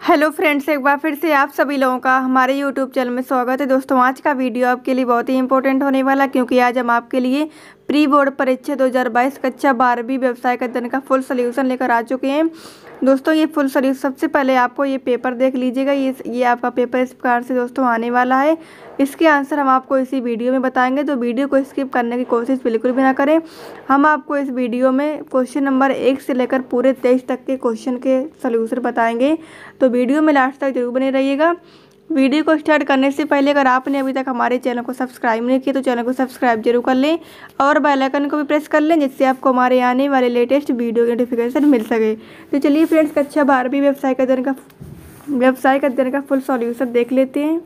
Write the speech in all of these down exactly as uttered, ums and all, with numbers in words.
Hello friends, एक बार फिर से आप सभी लोगों का हमारे यूट्यूब चैनल में स्वागत है। दोस्तों, आज का वीडियो आपके लिए बहुत ही इंपॉर्टेंट होने वाला, क्योंकि आज हम आपके लिए प्री बोर्ड परीक्षा दो हज़ार बाईस कक्षा बारहवीं व्यवसाय का अध्ययन का फुल सोल्यूशन लेकर आ चुके हैं। दोस्तों, ये फुल सोल्यूशन, सबसे पहले आपको ये पेपर देख लीजिएगा। ये ये आपका पेपर इस प्रकार से दोस्तों आने वाला है। इसके आंसर हम आपको इसी वीडियो में बताएंगे, तो वीडियो को स्किप करने की कोशिश बिल्कुल भी ना करें। हम आपको इस वीडियो में क्वेश्चन नंबर एक से लेकर पूरे तेईस तक के क्वेश्चन के सोल्यूशन बताएंगे, तो वीडियो में लास्ट तक जरूर बने रहिएगा। वीडियो को स्टार्ट करने से पहले अगर आपने अभी तक हमारे चैनल को सब्सक्राइब नहीं किया तो चैनल को सब्सक्राइब जरूर कर लें और बेल आइकन को भी प्रेस कर लें, जिससे आपको हमारे आने वाले लेटेस्ट वीडियो की नोटिफिकेशन मिल सके। तो चलिए फ्रेंड्स, कक्षा बारहवीं व्यवसाय का अध्ययन का व्यवसाय का अध्ययन का फुल सॉल्यूशन देख लेते हैं।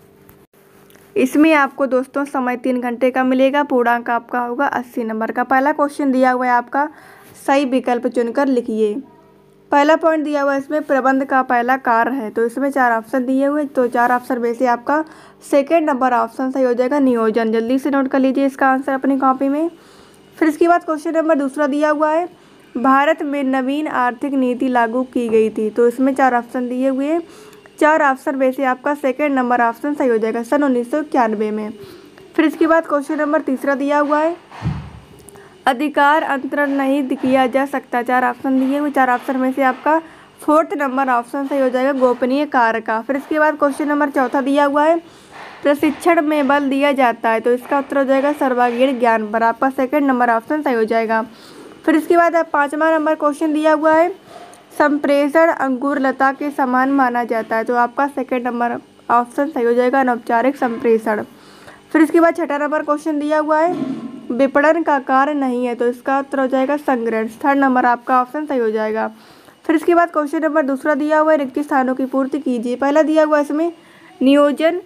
इसमें आपको दोस्तों समय तीन घंटे का मिलेगा। पूर्णांक आपका होगा अस्सी नंबर का। पहला क्वेश्चन दिया हुआ है आपका, सही विकल्प चुनकर लिखिए। पहला पॉइंट दिया हुआ है इसमें, प्रबंध का पहला कार्य है, तो इसमें चार ऑप्शन दिए हुए, तो चार ऑप्शन में से आपका सेकेंड नंबर ऑप्शन सही हो जाएगा, नियोजन। जल्दी से नोट कर लीजिए इसका आंसर अपनी कॉपी में। फिर इसके बाद क्वेश्चन नंबर दूसरा दिया हुआ है, भारत में नवीन आर्थिक नीति लागू की गई थी, तो इसमें चार ऑप्शन दिए हुए हैं। चार ऑप्शन में से आपका सेकेंड नंबर ऑप्शन सही हो जाएगा, सन उन्नीस सौ इक्यानवे में। फिर इसके बाद क्वेश्चन नंबर तीसरा दिया हुआ है, अधिकार अंतरण नहीं किया जा सकता। चार ऑप्शन दिए हुए, चार ऑप्शन में से आपका फोर्थ नंबर ऑप्शन सही हो जाएगा, गोपनीय कार्य का। फिर इसके बाद क्वेश्चन नंबर चौथा दिया हुआ है, प्रशिक्षण में बल दिया जाता है, तो इसका उत्तर हो जाएगा सर्वांगीण ज्ञान पर। आपका सेकेंड नंबर ऑप्शन सही हो जाएगा। फिर इसके बाद आप पाँचवा नंबर क्वेश्चन दिया हुआ है, संप्रेषण अंकुर लता के समान माना जाता है, तो आपका सेकेंड नंबर ऑप्शन सही हो जाएगा, अनौपचारिक संप्रेषण। फिर इसके बाद छठा नंबर क्वेश्चन दिया हुआ है, विपणन का कार्य नहीं है, तो इसका उत्तर हो जाएगा संग्रहण। थर्ड नंबर आपका ऑप्शन सही हो जाएगा। फिर इसके बाद क्वेश्चन नंबर दूसरा दिया हुआ है, रिक्त स्थानों की पूर्ति कीजिए। पहला दिया हुआ है इसमें, नियोजन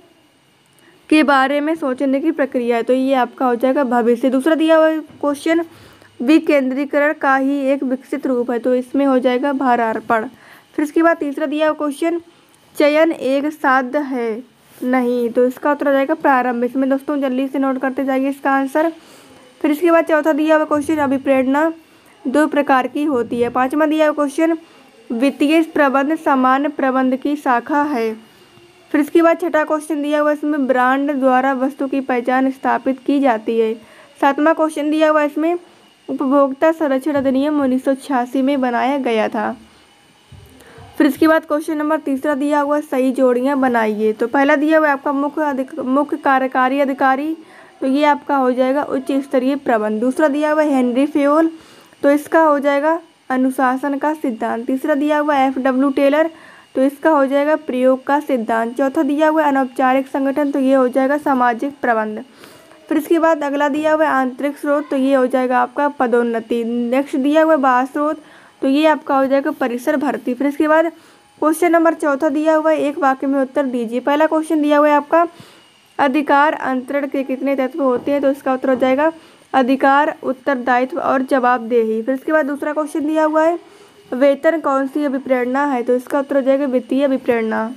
के बारे में सोचने की प्रक्रिया है, तो ये आपका हो जाएगा भविष्य। दूसरा दिया हुआ है क्वेश्चन, विकेंद्रीकरण का ही एक विकसित रूप है, तो इसमें हो जाएगा भारार्पण। फिर इसके बाद तीसरा दिया हुआ क्वेश्चन, चयन एक साध्य है नहीं, तो इसका उत्तर हो जाएगा प्रारंभ। इसमें दोस्तों जल्दी से नोट करते जाइए इसका आंसर। फिर इसके बाद चौथा दिया हुआ क्वेश्चन, अभिप्रेरणा दो प्रकार की होती है। पांचवा दिया हुआ क्वेश्चन, वित्तीय प्रबंध सामान्य प्रबंध की शाखा है। फिर इसके बाद छठा क्वेश्चन दिया हुआ इसमें, ब्रांड द्वारा वस्तु की पहचान स्थापित की जाती है। सातवां क्वेश्चन दिया हुआ इसमें, उपभोक्ता संरक्षण अधिनियम उन्नीस सौ छियासी में बनाया गया था। फिर इसके बाद क्वेश्चन नंबर तीसरा दिया हुआ, सही जोड़ियां बनाइए। तो पहला दिया हुआ आपका मुख्य मुख्य कार्यकारी अधिकारी, तो ये आपका हो जाएगा उच्च स्तरीय प्रबंध। दूसरा दिया हुआ हेनरी फेयोल, तो इसका हो जाएगा अनुशासन का सिद्धांत। तीसरा दिया हुआ एफ डब्ल्यू टेलर, तो इसका हो जाएगा प्रयोग का सिद्धांत। चौथा दिया हुआ अनौपचारिक संगठन, तो ये हो जाएगा सामाजिक प्रबंध। फिर इसके बाद अगला दिया हुआ आंतरिक स्रोत, तो ये हो जाएगा आपका पदोन्नति। नेक्स्ट दिया हुआ बाह्य स्रोत, तो ये आपका हो जाएगा परिसर भर्ती। फिर इसके बाद क्वेश्चन नंबर चौथा दिया हुआ है, एक वाक्य में उत्तर दीजिए। पहला क्वेश्चन दिया हुआ है आपका, अधिकार अंतरण के कितने तत्व होते हैं, तो इसका उत्तर हो जाएगा अधिकार, उत्तरदायित्व और जवाबदेही। फिर इसके बाद दूसरा क्वेश्चन दिया हुआ है, वेतन कौन सी अभिप्रेरणा है, तो इसका उत्तर हो जाएगा वित्तीय अभिप्रेरणा।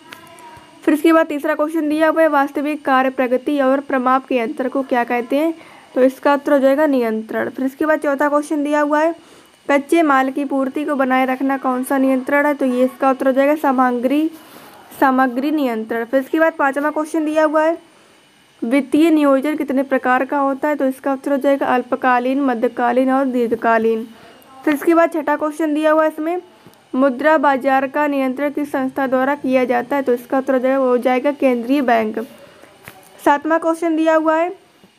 फिर इसके बाद तीसरा क्वेश्चन दिया हुआ है, वास्तविक कार्य प्रगति और प्रमाप के अंतर को क्या कहते हैं, तो इसका उत्तर हो जाएगा नियंत्रण। फिर इसके बाद चौथा क्वेश्चन दिया हुआ है, कच्चे माल की पूर्ति को बनाए रखना कौन सा नियंत्रण है, तो ये इसका उत्तर हो जाएगा सामग्री सामग्री नियंत्रण। फिर इसके बाद पांचवा क्वेश्चन दिया हुआ है, वित्तीय नियोजन कितने प्रकार का होता है, तो इसका उत्तर हो जाएगा अल्पकालीन, मध्यकालीन और दीर्घकालीन। फिर इसके बाद छठा क्वेश्चन दिया हुआ है इसमें, मुद्रा बाजार का नियंत्रण किस संस्था द्वारा किया जाता है, तो इसका उत्तर हो जाएगा हो जाएगा केंद्रीय बैंक। सातवां क्वेश्चन दिया हुआ है,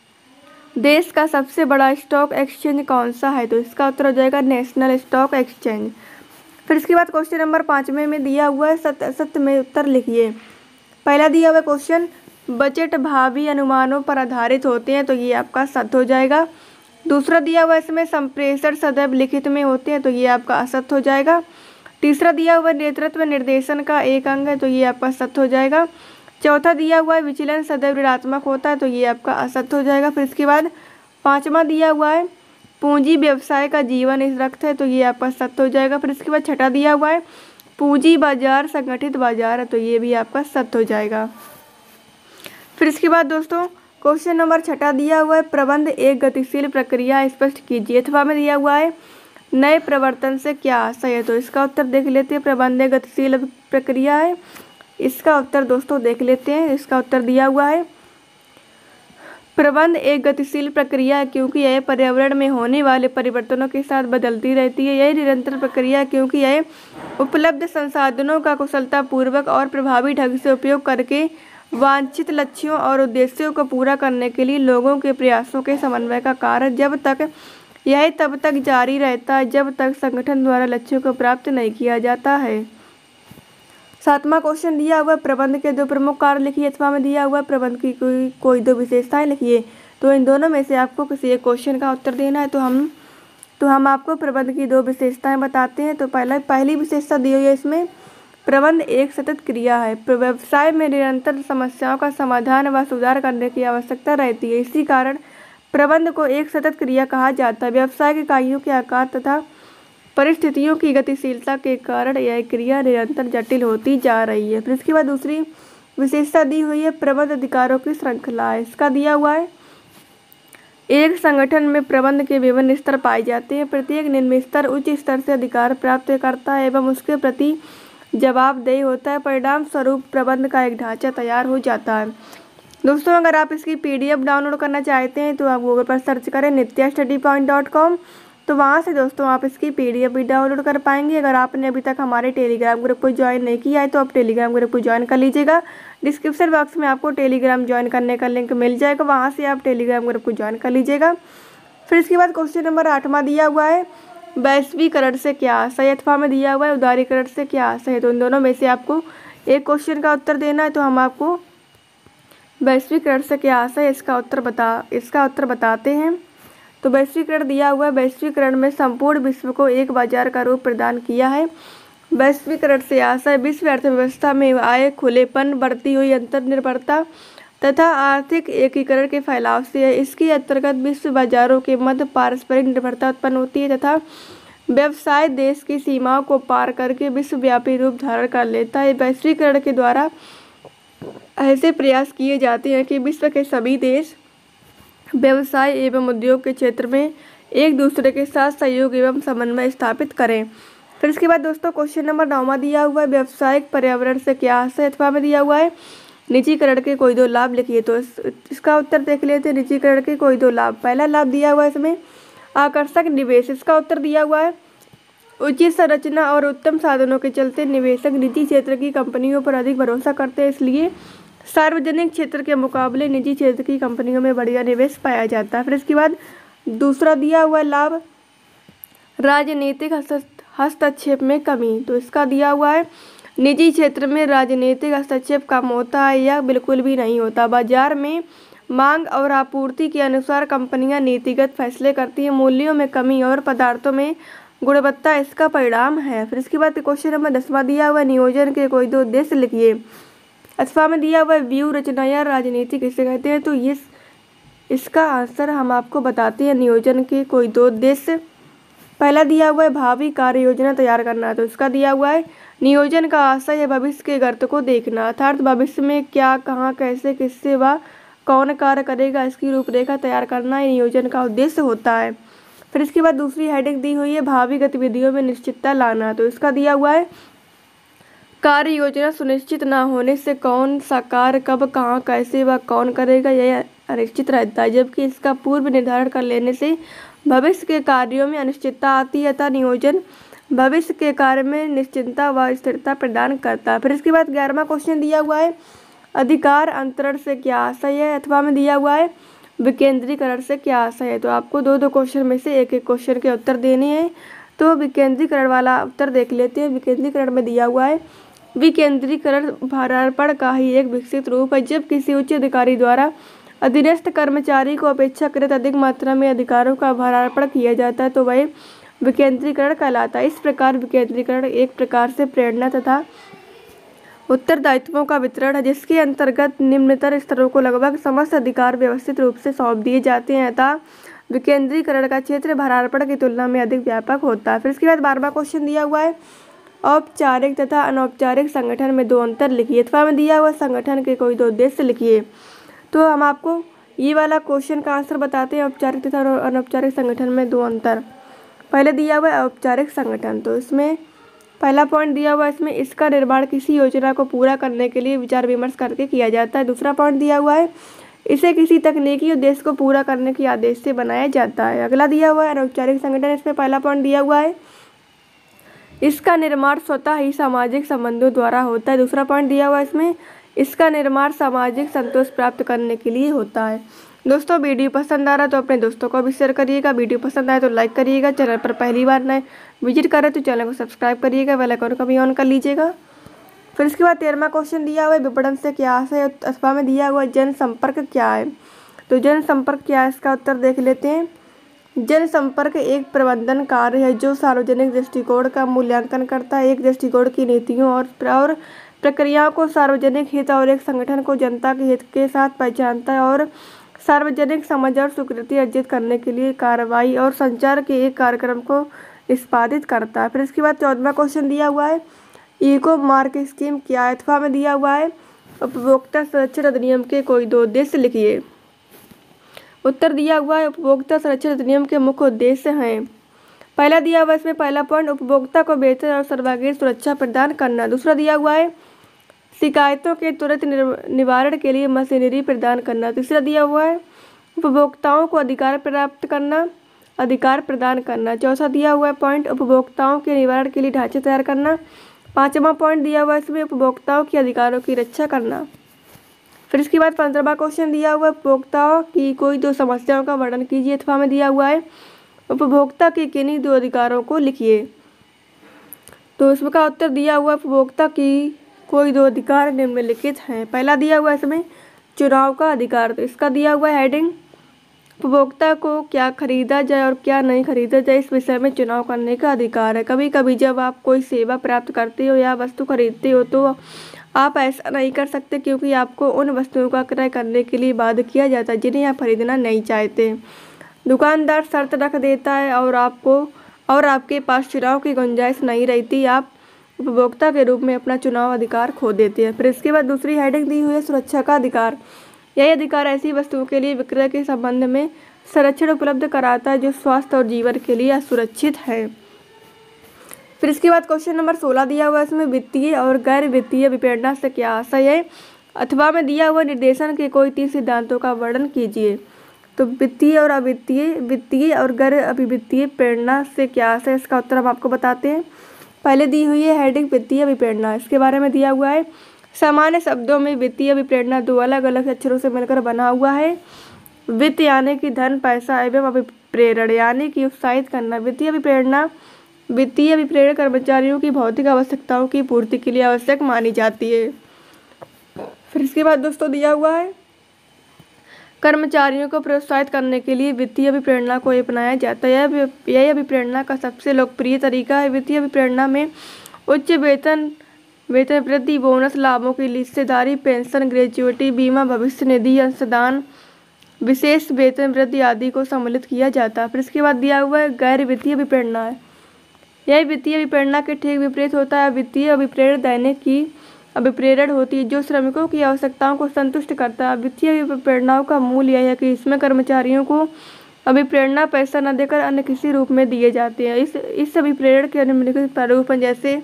देश का सबसे बड़ा स्टॉक एक्सचेंज कौन सा है, तो इसका उत्तर हो जाएगा नेशनल स्टॉक एक्सचेंज। फिर इसके बाद क्वेश्चन नंबर पाँचवें में दिया हुआ है, सत्य असत्य में उत्तर लिखिए। पहला दिया हुआ क्वेश्चन, बजट भावी अनुमानों पर आधारित होते हैं, तो ये आपका सत्य हो जाएगा। दूसरा दिया हुआ इसमें, संप्रेषण सदैव लिखित में होते हैं, तो ये आपका असत्य हो जाएगा। तीसरा दिया हुआ नेतृत्व निर्देशन का एक अंग है, तो ये आपका सत्य हो जाएगा। चौथा दिया हुआ है, विचलन सदैव ऋणात्मक होता है, तो ये आपका असत्य हो जाएगा। फिर इसके बाद पाँचवा दिया हुआ है, पूंजी व्यवसाय का जीवन रक्त है, तो ये आपका सत्य हो जाएगा। फिर इसके बाद छठा दिया हुआ है, पूंजी बाजार संगठित बाजार है, तो ये भी आपका सत्य हो जाएगा। फिर इसके बाद दोस्तों क्वेश्चन नंबर छठा दिया हुआ है, प्रबंध एक गतिशील प्रक्रिया स्पष्ट कीजिए। अथवा में दिया हुआ है, नए प्रवर्तन से क्या आशय है? तो इसका उत्तर देख लेते हैं। प्रबंध एक गतिशील प्रक्रिया है। इसका उत्तर दोस्तों देख लेते हैं। इसका उत्तर दिया हुआ है प्रबंध एक गतिशील प्रक्रिया है क्योंकि यह पर्यावरण में होने वाले परिवर्तनों के साथ बदलती रहती है। यह निरंतर प्रक्रिया है क्योंकि यह उपलब्ध संसाधनों का कुशलतापूर्वक और प्रभावी ढंग से उपयोग करके वांछित लक्ष्यों और उद्देश्यों को पूरा करने के लिए लोगों के प्रयासों के समन्वय का कार्य। जब तक यह तब तक जारी रहता है जब तक संगठन द्वारा लक्ष्यों को प्राप्त नहीं किया जाता है। सातवां क्वेश्चन दिया हुआ प्रबंध के दो प्रमुख कार्य लिखिए। अथवा में दिया हुआ प्रबंध की कोई कोई दो विशेषताएं लिखिए। तो इन दोनों में से आपको किसी एक क्वेश्चन का उत्तर देना है। तो हम तो हम आपको प्रबंध की दो विशेषताएं बताते हैं। तो पहला पहली विशेषता दी हुई है इसमें, प्रबंध एक सतत क्रिया है। व्यवसाय में निरंतर समस्याओं का समाधान व सुधार करने की आवश्यकता रहती है। इसी कारण प्रबंध को एक सतत क्रिया कहा जाता है। व्यवसाय के इकाइयों के आकार तथा परिस्थितियों की गतिशीलता के कारण यह क्रिया निरंतर जटिल होती जा रही है। फिर इसके बाद दूसरी विशेषता दी हुई है, प्रबंध अधिकारों की श्रृंखला है। इसका दिया हुआ है, एक संगठन में प्रबंध के विभिन्न स्तर पाए जाते हैं। प्रत्येक निम्न स्तर उच्च स्तर से अधिकार प्राप्त करता है एवं उसके प्रति जवाबदेही होता है। परिणाम स्वरूप प्रबंध का एक ढांचा तैयार हो जाता है। दोस्तों अगर आप इसकी पीडीएफ डाउनलोड करना चाहते हैं तो आप गूगल पर सर्च करें Nitya study point dot com. तो वहाँ से दोस्तों आप इसकी पीडीएफ भी डाउनलोड कर पाएंगे। अगर आपने अभी तक हमारे टेलीग्राम ग्रुप को ज्वाइन नहीं किया है तो आप टेलीग्राम ग्रुप को ज्वाइन कर लीजिएगा। डिस्क्रिप्शन बॉक्स में आपको टेलीग्राम ज्वाइन करने का लिंक मिल जाएगा, वहाँ से आप टेलीग्राम ग्रुप को ज्वाइन कर लीजिएगा। फिर इसके बाद क्वेश्चन नंबर आठवां दिया हुआ है, वैश्वीकरण से क्या आशय? अथवा में दिया हुआ है उदारीकरण से क्या आशय है? तो इन दोनों में से आपको एक क्वेश्चन का उत्तर देना है। तो हम आपको वैश्वीकरण से क्या आशय है इसका उत्तर बता इसका उत्तर बताते हैं। तो वैश्वीकरण दिया हुआ है, वैश्वीकरण में संपूर्ण विश्व को एक बाजार का रूप प्रदान किया है। वैश्वीकरण से आशय विश्व अर्थव्यवस्था में आए खुलेपन, बढ़ती हुई अंतर्निर्भरता तथा आर्थिक एकीकरण के फैलाव से है। इसके अंतर्गत विश्व बाजारों के मध्य पारस्परिक निर्भरता उत्पन्न होती है तथा व्यवसाय देश की सीमाओं को पार करके विश्वव्यापी रूप धारण कर लेता है। वैश्वीकरण के द्वारा ऐसे प्रयास किए जाते हैं कि विश्व के सभी देश व्यवसाय एवं उद्योग के क्षेत्र में एक दूसरे के साथ सहयोग एवं समन्वय स्थापित करें। फिर इसके बाद दोस्तों क्वेश्चन नंबर नौवां दिया हुआ है, व्यावसायिक पर्यावरण से क्या आशय? अथवा में दिया हुआ है निजीकरण के कोई दो लाभ लिखिए। तो इस, इसका उत्तर देख लेते हैं। निजीकरण के कोई दो लाभ। पहला लाभ दिया हुआ है इसमें आकर्षक निवेश। इसका उत्तर दिया हुआ है उचित संरचना और उत्तम साधनों के चलते निवेशक निजी क्षेत्र की कंपनियों पर अधिक भरोसा करते हैं, इसलिए सार्वजनिक क्षेत्र के मुकाबले निजी क्षेत्र की कंपनियों में बढ़िया निवेश पाया जाता है। फिर इसके बाद दूसरा दिया हुआ लाभ, राजनीतिक हस्तक्षेप में कमी। तो इसका दिया हुआ है निजी क्षेत्र में राजनीतिक हस्तक्षेप कम होता है या बिल्कुल भी नहीं होता। बाजार में मांग और आपूर्ति के अनुसार कंपनियां नीतिगत फैसले करती हैं। मूल्यों में कमी और पदार्थों में गुणवत्ता इसका परिणाम है। फिर इसके बाद क्वेश्चन नंबर दसवां दिया हुआ है, नियोजन के कोई दो उद्देश्य लिखिए। अथवा में दिया हुआ है व्यू रचना या राजनीति किसे कहते हैं? तो ये इसका आंसर हम आपको बताते हैं। नियोजन के कोई दो उद्देश्य। पहला दिया हुआ है भावी कार्य योजना तैयार करना। तो इसका दिया हुआ है नियोजन का आशय है भविष्य के गर्त को देखना, अर्थात भविष्य में क्या, कहाँ, कैसे, किससे व कौन कार्य करेगा इसकी रूपरेखा तैयार करना ये नियोजन का उद्देश्य होता है। फिर इसके बाद दूसरी हेडिंग दी हुई है भावी गतिविधियों में निश्चितता लाना। तो इसका दिया हुआ है कार्य योजना सुनिश्चित न होने से कौन सा कार्य कब, कहाँ, कैसे व कौन करेगा यह अनिश्चित रहता है, जबकि इसका पूर्व निर्धारण कर लेने से भविष्य के कार्यों में अनिश्चितता आती है। अतः नियोजन भविष्य के कार्य में निश्चितता व स्थिरता प्रदान करता है। फिर इसके बाद ग्यारहवां क्वेश्चन दिया हुआ है अधिकार अंतरण से क्या आशय है? अथवा में दिया हुआ है विकेंद्रीकरण से क्या आशय है? तो आपको दो दो क्वेश्चन में से एक एक क्वेश्चन के उत्तर देने हैं। तो विकेंद्रीकरण वाला उत्तर देख लेते हैं। विकेंद्रीकरण में दिया हुआ है विकेंद्रीकरण भारार्पण का ही एक विकसित रूप है, जब किसी उच्च अधिकारी द्वारा अधीनस्थ कर्मचारी को अपेक्षाकृत अधिक मात्रा में अधिकारों का भारार्पण किया जाता है तो वह विकेंद्रीकरण कहलाता है। इस प्रकार विकेंद्रीकरण एक प्रकार से प्रेरणा तथा उत्तरदायित्वों का वितरण है, जिसके अंतर्गत निम्नतर स्तरों को लगभग समस्त अधिकार व्यवस्थित रूप से सौंप दिए जाते हैं। अतः विकेंद्रीकरण का क्षेत्र भारार्पण की तुलना में अधिक व्यापक होता है। फिर इसके बाद बारहवां क्वेश्चन दिया हुआ है औपचारिक तथा अनौपचारिक संगठन में दो अंतर लिखिए। अथवा में दिया हुआ संगठन के कोई दो उद्देश्य लिखिए। तो हम आपको ये वाला क्वेश्चन का आंसर बताते हैं, औपचारिक तथा अनौपचारिक संगठन में दो अंतर। पहले दिया हुआ है औपचारिक संगठन, तो इसमें पहला पॉइंट दिया हुआ है इसमें इसका निर्माण किसी योजना को पूरा करने के लिए विचार विमर्श करके किया जाता है। दूसरा पॉइंट दिया हुआ है इसे किसी तकनीकी उद्देश्य को पूरा करने के आदेश से बनाया जाता है। अगला दिया हुआ है अनौपचारिक संगठन, इसमें पहला पॉइंट दिया हुआ है इसका निर्माण स्वतः ही सामाजिक संबंधों द्वारा होता है। दूसरा पॉइंट दिया हुआ है इसमें इसका निर्माण सामाजिक संतोष प्राप्त करने के लिए होता है। दोस्तों वीडियो पसंद आ रहा तो अपने दोस्तों को भी शेयर करिएगा, वीडियो पसंद आए तो लाइक करिएगा, चैनल पर पहली बार नए विजिट करें तो चैनल को सब्सक्राइब करिएगा, बेल आइकन को भी ऑन कर लीजिएगा। फिर इसके बाद तेरहवां क्वेश्चन दिया हुआ है विपणन से क्या है, अथवा में दिया हुआ जनसंपर्क क्या है। तो जनसंपर्क क्या है इसका उत्तर देख लेते हैं। जनसंपर्क एक प्रबंधन कार्य है जो सार्वजनिक दृष्टिकोण का मूल्यांकन करता है, एक दृष्टिकोण की नीतियों और और प्रक्रियाओं को सार्वजनिक हित और एक संगठन को जनता के हित के साथ पहचानता है और सार्वजनिक समझ और स्वीकृति अर्जित करने के लिए कार्रवाई और संचार के एक कार्यक्रम को निष्पादित करता है। फिर इसके बाद चौदहवां क्वेश्चन दिया हुआ है इको मार्क स्कीम क्या है, अथवा में दिया हुआ है उपभोक्ता संरक्षण अधिनियम के कोई दो उद्देश्य लिखिए। उत्तर दिया हुआ है उपभोक्ता संरक्षण अधिनियम के मुख्य उद्देश्य हैं। पहला दिया हुआ है इसमें पहला पॉइंट उपभोक्ता को बेहतर और सर्वांगीण सुरक्षा प्रदान करना। दूसरा दिया हुआ है शिकायतों के तुरंत निवारण के लिए मशीनरी प्रदान करना। तीसरा दिया हुआ है उपभोक्ताओं को अधिकार प्राप्त करना अधिकार प्रदान करना। चौथा दिया हुआ है पॉइंट उपभोक्ताओं के निवारण के लिए ढांचे तैयार करना। पाँचवा पॉइंट दिया हुआ है इसमें उपभोक्ताओं के अधिकारों की रक्षा करना। फिर इसके बाद पंद्रहवां क्वेश्चन दिया हुआ है उपभोक्ताओं की कोई दो समस्याओं का वर्णन कीजिए, अथवा में दिया हुआ है उपभोक्ता के किन्हीं दो अधिकारों को लिखिए। तो इसका उत्तर दिया हुआ है उपभोक्ता की कोई दो अधिकार निम्नलिखित हैं। पहला दिया हुआ है इसमें चुनाव का अधिकार, तो इसका दिया हुआ है हेडिंग उपभोक्ता को क्या खरीदा जाए और क्या नहीं खरीदा जाए इस विषय में चुनाव करने का अधिकार है। कभी कभी जब आप कोई सेवा प्राप्त करते हो या वस्तु खरीदते हो तो आप ऐसा नहीं कर सकते क्योंकि आपको उन वस्तुओं का क्रय करने के लिए बाध्य किया जाता है जिन्हें आप खरीदना नहीं चाहते। दुकानदार शर्त रख देता है और आपको और आपके पास चुनाव की गुंजाइश नहीं रहती, आप उपभोक्ता के रूप में अपना चुनाव अधिकार खो देते हैं। फिर इसके बाद दूसरी हेडिंग दी हुई है सुरक्षा का अधिकार। यह अधिकार ऐसी वस्तुओं के लिए विक्रय के संबंध में संरक्षण उपलब्ध कराता है जो स्वास्थ्य और जीवन के लिए असुरक्षित है। फिर इसके बाद क्वेश्चन नंबर सोलह दिया हुआ है इसमें वित्तीय और गैर वित्तीय विपणन से क्या आशय है, अथवा में दिया हुआ निर्देशन के कोई तीन सिद्धांतों का वर्णन कीजिए। तो वित्तीय और अवित्तीय वित्तीय और गैर अवित्तीय प्रेरणा से क्या आशय है, इसका उत्तर हम आपको बताते हैं। पहले दी हुई है हेडिंग वित्तीय विप्रेरणा, इसके बारे में दिया हुआ है सामान्य शब्दों में वित्तीय विप्रेरणा दो अलग अलग अक्षरों से मिलकर बना हुआ है। वित्त यानी कि धन पैसा एवं अभिप्रेरण यानी कि उत्साहित करना। वित्तीय विप्रेरणा वित्तीय विप्रेरण कर्मचारियों की भौतिक आवश्यकताओं की पूर्ति के लिए आवश्यक मानी जाती है। फिर इसके बाद दोस्तों दिया हुआ है कर्मचारियों को प्रोत्साहित करने के लिए वित्तीय विप्रेरणा को अपनाया जाता है। यह यह अभिप्रेरणा का सबसे लोकप्रिय तरीका है। वित्तीय विप्रेरणा में उच्च वेतन वेतन वृद्धि, बोनस, लाभों की हिस्सेदारी, पेंशन, ग्रेच्युटी, बीमा, भविष्य निधि, अंशदान, विशेष वेतन वृद्धि आदि को सम्मिलित किया जाता है। फिर इसके बाद दिया हुआ है गैर वित्तीय विप्रेरणा है। यह वित्तीय विप्रेरणा के ठीक विपरीत होता है। वित्तीय अभिप्रेरण दैनिक की अभिप्रेरण होती है जो श्रमिकों की आवश्यकताओं को संतुष्ट करता है। वित्तीय विप्रेरणाओं का मूल यह है कि इसमें कर्मचारियों को अभिप्रेरणा पैसा न देकर अन्य किसी रूप में दिए जाते हैं। इस इस अभिप्रेरण के निम्नलिखित प्रारूप हैं जैसे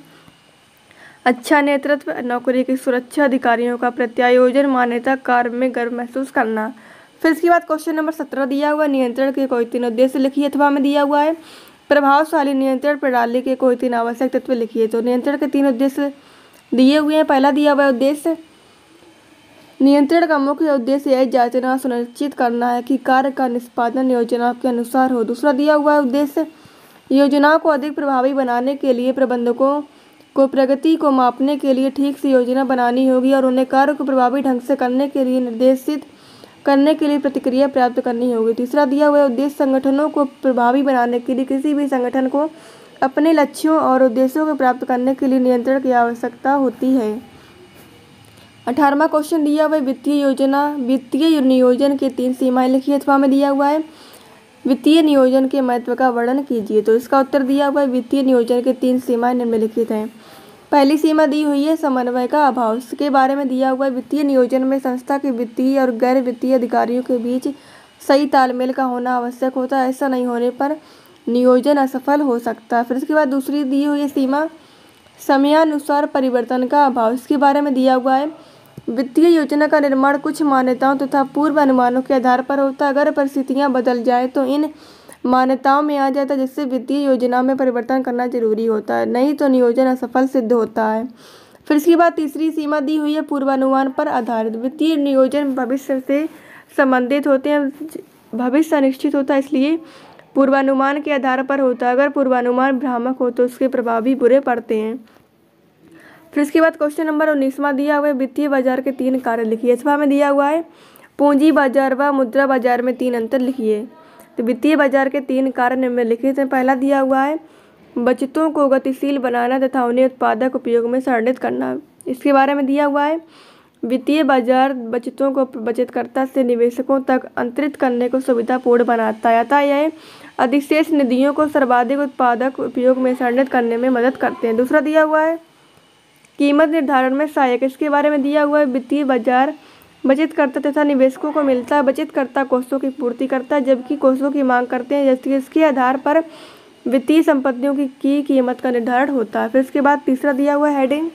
अच्छा नेतृत्व, नौकरी की सुरक्षा, अधिकारियों का प्रत्यायोजन, मान्यता, कार्य में गर्व महसूस करना। फिर इसके बाद क्वेश्चन नंबर सत्रह दिया हुआ नियंत्रण के कोई तीन उद्देश्य लिखिए, अथवा में दिया हुआ है प्रभावशाली नियंत्रण प्रणाली के कोई तीन आवश्यक तत्व लिखिए। तो नियंत्रण के तीन उद्देश्य दिए हुए हैं। पहला दिया हुआ उद्देश्य नियंत्रण का मुख्य उद्देश्य यह जांचना सुनिश्चित करना है कि कार्य का निष्पादन योजना के अनुसार हो। दूसरा दिया हुआ उद्देश्य योजनाओं को अधिक प्रभावी बनाने के लिए प्रबंधकों को प्रगति को मापने के लिए ठीक से योजना बनानी होगी और उन्हें कार्य को प्रभावी ढंग से करने के लिए निर्देशित करने के लिए प्रतिक्रिया प्राप्त करनी होगी। तीसरा दिया हुआ उद्देश्य संगठनों को प्रभावी बनाने के लिए किसी भी संगठन को अपने लक्ष्यों और उद्देश्यों को प्राप्त करने के लिए नियंत्रण की आवश्यकता होती है। अठारहवां क्वेश्चन दिया हुआ है वित्तीय योजना वित्तीय नियोजन के तीन सीमाएं लिखिए, अथवा में दिया हुआ है वित्तीय नियोजन के महत्व का वर्णन कीजिए। तो इसका उत्तर दिया हुआ है वित्तीय नियोजन के तीन सीमाएं निम्नलिखित हैं। पहली सीमा दी हुई है समन्वय का अभाव। इसके बारे में दिया हुआ है वित्तीय नियोजन में संस्था के वित्तीय और गैर वित्तीय अधिकारियों के बीच सही तालमेल का होना आवश्यक होता है। ऐसा नहीं होने पर नियोजन असफल हो सकता है। फिर इसके बाद दूसरी दी हुई है सीमा समयानुसार परिवर्तन का अभाव। इसके बारे में दिया हुआ है वित्तीय योजना का निर्माण कुछ मान्यताओं तथा तो पूर्व अनुमानों के आधार पर होता है। अगर परिस्थितियां बदल जाए तो इन मान्यताओं में आ जाता है, जिससे वित्तीय योजना में परिवर्तन करना जरूरी होता है, नहीं तो नियोजन असफल सिद्ध होता है। फिर इसके बाद तीसरी सीमा दी हुई है पूर्वानुमान पर आधारित। वित्तीय नियोजन भविष्य से संबंधित होते हैं, भविष्य अनिश्चित होता है, इसलिए पूर्वानुमान के आधार पर होता है। अगर पूर्वानुमान भ्रामक हो तो उसके प्रभाव भी बुरे पड़ते हैं। फिर इसके बाद क्वेश्चन नंबर उन्नीसवां दिया हुआ है वित्तीय बाजार के तीन कार्य लिखिए। इसमें हमें दिया हुआ है पूंजी बाजार व मुद्रा बाजार में तीन अंतर लिखिए। तो वित्तीय बाजार के तीन कार्य निम्नलिखित हैं। पहला दिया हुआ है बचतों को गतिशील बनाना तथा उन्हें उत्पादक उपयोग में संवर्धित करना। इसके बारे में दिया हुआ है वित्तीय बाजार बचतों को बचतकर्ता से निवेशकों तक अंतरित करने को सुविधापूर्ण बनाता है, अतः यह अधिशेष निधियों को सर्वाधिक उत्पादक उपयोग में संवर्धित करने में मदद करते हैं। दूसरा दिया हुआ है कीमत निर्धारण में सहायक। इसके बारे में दिया हुआ है वित्तीय बाजार बचतकर्ता तथा निवेशकों को मिलता है। बचतकर्ता कोषों की पूर्ति करता है जबकि कोषों की मांग करते हैं, जैसे इसके आधार पर वित्तीय संपत्तियों की, की कीमत का निर्धारण होता है। फिर इसके बाद तीसरा दिया हुआ हेडिंग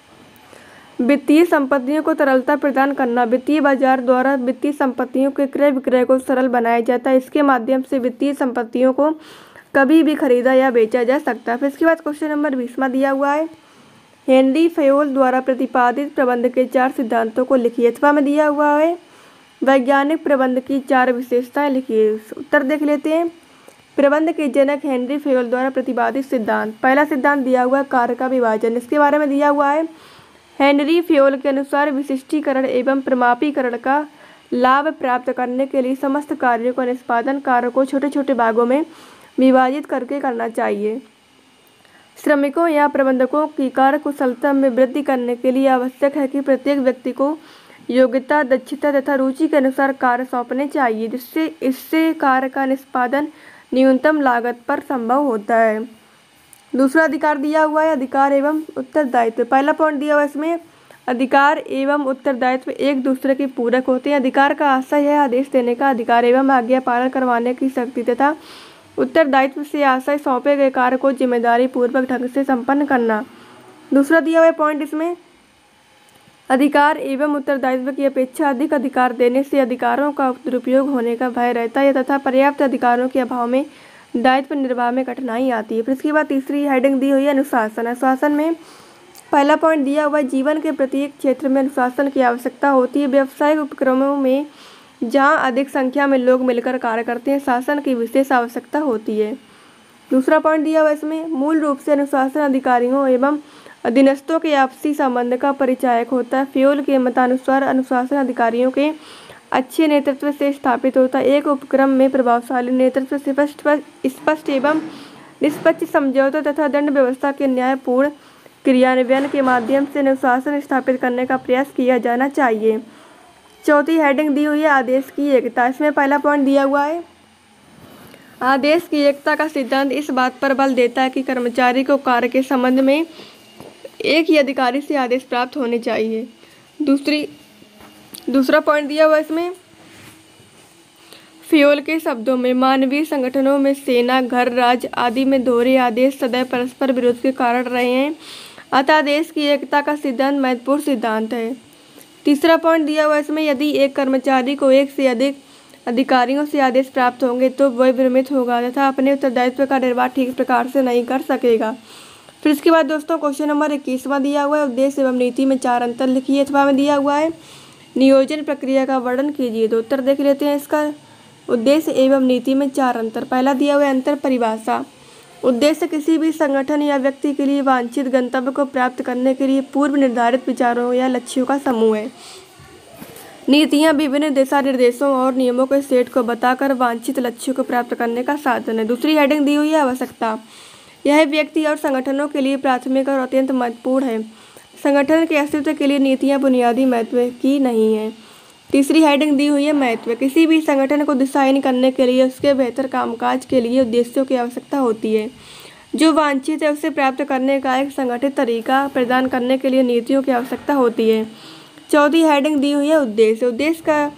वित्तीय संपत्तियों को तरलता प्रदान करना। वित्तीय बाजार द्वारा वित्तीय संपत्तियों के क्रय विक्रय को सरल बनाया जाता है। इसके माध्यम से वित्तीय संपत्तियों को कभी भी खरीदा या बेचा जा सकता है। फिर इसके बाद क्वेश्चन नंबर बीसवां दिया हुआ है हेनरी फेयोल द्वारा प्रतिपादित प्रबंध के चार सिद्धांतों को लिखिए। अथवा में दिया हुआ है वैज्ञानिक प्रबंध की चार विशेषताएं लिखिए। उत्तर देख लेते हैं। प्रबंध के जनक हेनरी फेयोल द्वारा प्रतिपादित सिद्धांत। पहला सिद्धांत दिया हुआ कार्य का विभाजन। इसके बारे में दिया हुआ है हेनरी फेयोल के अनुसार विशिष्टीकरण एवं प्रमापीकरण का लाभ प्राप्त करने के लिए समस्त कार्यों का निष्पादन कार्य को छोटे छोटे भागों में विभाजित करके करना चाहिए। श्रमिकों या प्रबंधकों की कार्य कुशलता में वृद्धि करने के लिए आवश्यक है कि प्रत्येक व्यक्ति को योग्यता, दक्षता तथा रुचि के अनुसार कार्य सौंपने चाहिए, जिससे इससे कार्य का निष्पादन न्यूनतम लागत पर संभव होता है। दूसरा अधिकार दिया हुआ है अधिकार एवं उत्तरदायित्व। पहला पॉइंट दिया हुआ है इसमें अधिकार एवं उत्तरदायित्व एक दूसरे के पूरक होते हैं। अधिकार का आशय है आदेश देने का अधिकार एवं आज्ञा पालन करवाने की शक्ति तथा उत्तरदायित्व से आशय सौंपे गए कार्य को जिम्मेदारी पूर्वक ढंग से संपन्न करना। दूसरा दिया हुआ पॉइंट इसमें अधिकार एवं उत्तरदायित्व की अपेक्षा अधिक अधिकार देने से अधिकारों का दुरुपयोग होने का भय रहता है तथा पर्याप्त अधिकारों के अभाव में दायित्व निर्वाह में कठिनाई आती है। फिर इसके बाद तीसरी हेडिंग दी हुई है अनुशासन। अनुशासन में पहला पॉइंट दिया हुआ है जीवन के प्रत्येक क्षेत्र में अनुशासन की आवश्यकता होती है। व्यावसायिक उपक्रमों में जहाँ अधिक संख्या में लोग मिलकर कार्य करते हैं, शासन की विशेष आवश्यकता होती है। दूसरा पॉइंट दिया हुआ इसमें मूल रूप से अनुशासन अधिकारियों एवं अधीनस्थों के आपसी संबंध का परिचायक होता है। फेयोल के मतानुसार अनुशासन अधिकारियों के अच्छे नेतृत्व से स्थापित होता है। एक उपक्रम में प्रभावशाली नेतृत्व से स्पष्ट एवं निष्पक्ष समझौता तथा दंड व्यवस्था के न्यायपूर्ण क्रियान्वयन के माध्यम से अनुशासन स्थापित करने का प्रयास किया जाना चाहिए। चौथी हेडिंग दी हुई है आदेश की एकता। इसमें पहला पॉइंट दिया हुआ है आदेश की एकता का सिद्धांत इस बात पर बल देता है कि कर्मचारी को कार्य के संबंध में एक ही अधिकारी से आदेश प्राप्त होने चाहिए। दूसरी दूसरा पॉइंट दिया हुआ इसमें फेयोल के शब्दों में मानवीय संगठनों में सेना, घर, राज्य आदि में दोहरे आदेश सदैव परस्पर विरोध के कारण रहे हैं, अतः आदेश की एकता का सिद्धांत महत्वपूर्ण सिद्धांत है। तीसरा पॉइंट दिया हुआ इसमें यदि एक कर्मचारी को एक से अधिक अधिकारियों से आदेश प्राप्त होंगे तो वह भ्रमित होगा तथा अपने उत्तरदायित्व का निर्वाह ठीक प्रकार से नहीं कर सकेगा। फिर इसके बाद दोस्तों क्वेश्चन नंबर इक्कीसवां दिया हुआ है उद्देश्य एवं नीति में चार अंतर लिखिए। अथवा में दिया हुआ है नियोजन प्रक्रिया का वर्णन कीजिए। तो उत्तर देख लेते हैं इसका। उद्देश्य एवं नीति में चार अंतर। पहला दिया हुआ है अंतर परिभाषा। उद्देश्य किसी भी संगठन या व्यक्ति के लिए वांछित गंतव्य को प्राप्त करने के लिए पूर्व निर्धारित विचारों या लक्ष्यों का समूह है। नीतियाँ विभिन्न दिशा निर्देशों और नियमों के सेट को बताकर वांछित लक्ष्यों को प्राप्त करने का साधन है। दूसरी हेडिंग दी हुई है आवश्यकता। यह व्यक्ति और संगठनों के लिए प्राथमिक और अत्यंत महत्वपूर्ण है। संगठन के अस्तित्व के लिए नीतियाँ बुनियादी महत्व की नहीं है। तीसरी हेडिंग दी हुई है महत्व। किसी भी संगठन को दिशाहीन करने के लिए उसके बेहतर कामकाज के लिए उद्देश्यों की आवश्यकता होती है। जो वांछित है उसे प्राप्त करने का एक संगठित तरीका प्रदान करने के लिए नीतियों की आवश्यकता होती है। चौथी हेडिंग दी हुई है उद्देश्य। उद्देश्य का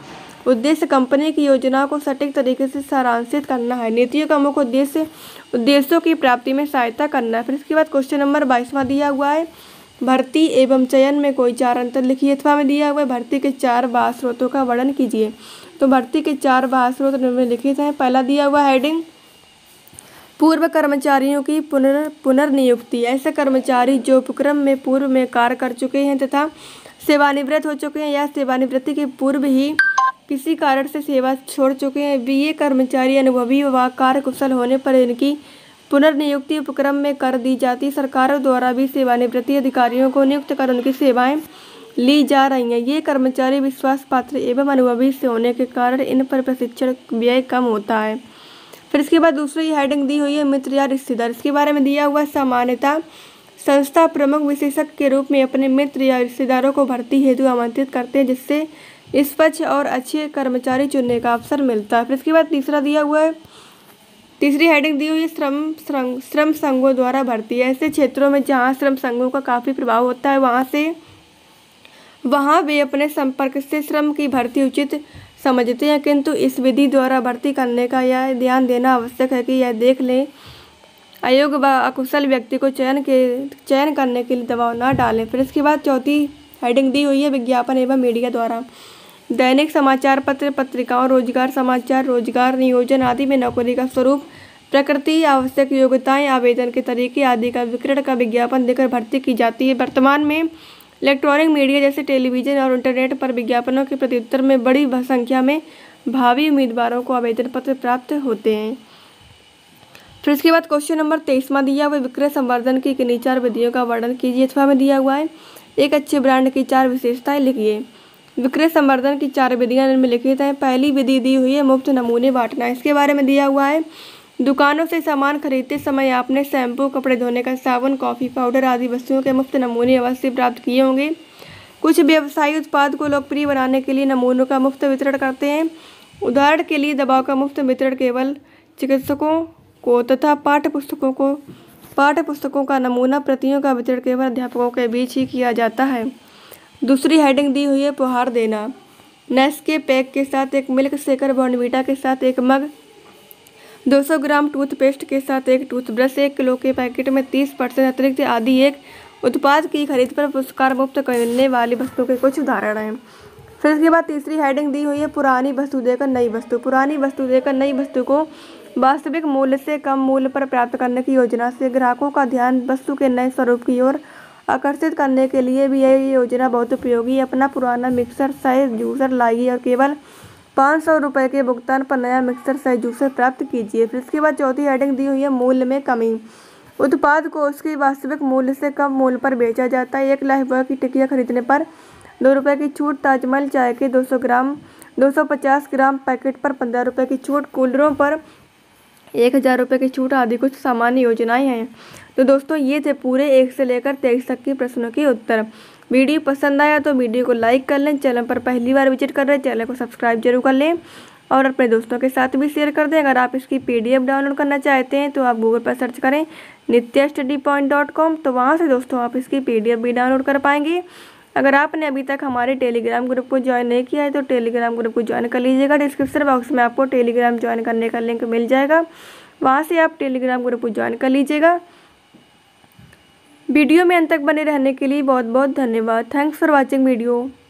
उद्देश्य कंपनी की योजनाओं को सटीक तरीके से सारांशित करना है। नीतियों का मुख्य उद्देश्य उद्देश्यों की प्राप्ति में सहायता करना है। फिर इसके बाद क्वेश्चन नंबर बाईसवां दिया हुआ है, भर्ती एवं चयन में कोई चार अंतर लिखिए। अथवा में दिया हुआ है, भर्ती के चार बाह्य स्रोतों का वर्णन कीजिए। तो भर्ती के चार बाह्य स्रोत निम्नलिखित हैं। पहला दिया हुआ हेडिंग, पूर्व कर्मचारियों की पुनर् पुनर्नियुक्ति। ऐसे कर्मचारी जो उपक्रम में पूर्व में कार्य कर चुके हैं तथा सेवानिवृत्त हो चुके हैं या सेवानिवृत्ति के पूर्व ही किसी कारण से सेवा छोड़ चुके हैं, भी ये कर्मचारी अनुभवी व कार्य कुशल होने पर इनकी पुनर्नियुक्ति उपक्रम में कर दी जाती। सरकारों द्वारा भी सेवानिवृत्ति अधिकारियों को नियुक्त कर उनकी सेवाएं ली जा रही हैं। ये कर्मचारी विश्वास पात्र एवं अनुभवी से होने के कारण इन पर प्रशिक्षण व्यय कम होता है। फिर इसके बाद दूसरी हेडिंग दी हुई है, मित्र या रिश्तेदार। इसके बारे में दिया हुआ, सामान्यतः संस्था प्रमुख विशेषज्ञ के रूप में अपने मित्र या रिश्तेदारों को भर्ती हेतु आमंत्रित करते हैं, जिससे निष्पक्ष और अच्छे कर्मचारी चुनने का अवसर मिलता है। फिर इसके बाद तीसरा दिया हुआ है, तीसरी हेडिंग दी हुई है, श्रम श्रम संघों द्वारा भर्ती। ऐसे क्षेत्रों में जहां श्रम संघों का काफ़ी प्रभाव होता है वहां से वहां वे अपने संपर्क से श्रम की भर्ती उचित समझते हैं, किंतु इस विधि द्वारा भर्ती करने का यह ध्यान देना आवश्यक है कि यह देख लें अयोग्य व अकुशल व्यक्ति को चयन के चयन करने के लिए दबाव न डालें। फिर इसके बाद चौथी हेडिंग दी हुई है, विज्ञापन एवं मीडिया द्वारा। दैनिक समाचार पत्र, पत्रिकाओं, रोजगार समाचार, रोजगार नियोजन आदि में नौकरी का स्वरूप, प्रकृति, आवश्यक योग्यताएं, आवेदन के तरीके आदि का विवरण का विज्ञापन देकर भर्ती की जाती है। वर्तमान में इलेक्ट्रॉनिक मीडिया जैसे टेलीविजन और इंटरनेट पर विज्ञापनों के प्रत्युत्तर में बड़ी संख्या में भावी उम्मीदवारों को आवेदन पत्र प्राप्त होते हैं। फिर इसके बाद क्वेश्चन नंबर तेईसवां दिया हुआ, विक्रय संवर्धन की किन्हीं चार विधियों का वर्णन कीजिए। अथवा में दिया हुआ है, एक अच्छे ब्रांड की चार विशेषताएं लिखिए। विक्रय संवर्धन की चार विधियां निम्नलिखित हैं। पहली विधि दी हुई है, मुफ्त नमूने बांटना। इसके बारे में दिया हुआ है, दुकानों से सामान खरीदते समय आपने शैम्पू, कपड़े धोने का साबुन, कॉफ़ी पाउडर आदि वस्तुओं के मुफ्त नमूने अवश्य प्राप्त किए होंगे। कुछ व्यवसायी उत्पाद को लोकप्रिय बनाने के लिए नमूनों का मुफ्त वितरण करते हैं। उदाहरण के लिए दवाओं का मुफ्त वितरण केवल चिकित्सकों को तथा पाठ्य पुस्तकों को पाठ्य पुस्तकों का नमूना प्रतियों का वितरण केवल अध्यापकों के बीच ही किया जाता है। दूसरी हेडिंग दी हुई है, उपहार देना। नेस्के पैक के साथ एक मिल्क शेकर, बॉर्नवीटा के साथ एक मग, दो सौ ग्राम टूथपेस्ट के साथ एक टूथब्रश, एक किलो के पैकेट में तीस परसेंट अतिरिक्त आदि एक उत्पाद की खरीद पर पुरस्कार मुफ्त मिलने वाली वस्तुओं के कुछ उदाहरण हैं। फिर इसके बाद तीसरी हेडिंग दी हुई है, पुरानी वस्तु देकर नई वस्तु। पुरानी वस्तु देकर नई वस्तु को वास्तविक मूल्य से कम मूल्य पर प्राप्त करने की योजना से ग्राहकों का ध्यान वस्तु के नए स्वरूप की ओर आकर्षित करने के लिए भी यह योजना बहुत उपयोगी है। अपना पुराना मिक्सर सह जूसर लाइए और केवल पाँच सौ रुपये के भुगतान पर नया मिक्सर सह जूसर प्राप्त कीजिए। फिर इसके बाद चौथी हेडिंग दी हुई है, मूल्य में कमी। उत्पाद को उसके वास्तविक मूल्य से कम मूल्य पर बेचा जाता है। एक लाख रुपये की टिकिया खरीदने पर दो रुपये की छूट, ताजमहल चाय के दो सौ ग्राम दो सौ पचास ग्राम पैकेट पर पंद्रह रुपये की छूट, कूलरों पर एक हज़ार रुपये की छूट आदि कुछ सामान्य योजनाएं हैं। तो दोस्तों ये थे पूरे एक से लेकर तेईस तक के प्रश्नों के उत्तर। वीडियो पसंद आया तो वीडियो को लाइक कर लें। चैनल पर पहली बार विजिट कर रहे हैं चैनल को सब्सक्राइब जरूर कर लें और अपने दोस्तों के साथ भी शेयर कर दें। अगर आप इसकी पीडीएफ डाउनलोड करना चाहते हैं तो आप गूगल पर सर्च करें Nitya study point dot com, तो वहाँ से दोस्तों आप इसकी पीडीएफ भी डाउनलोड कर पाएंगे। अगर आपने अभी तक हमारे टेलीग्राम ग्रुप को ज्वाइन नहीं किया है तो टेलीग्राम ग्रुप को ज्वाइन कर लीजिएगा। डिस्क्रिप्शन बॉक्स में आपको टेलीग्राम ज्वाइन करने का लिंक मिल जाएगा, वहाँ से आप टेलीग्राम ग्रुप को ज्वाइन कर लीजिएगा। वीडियो में अंत तक बने रहने के लिए बहुत बहुत धन्यवाद। Thanks for watching video.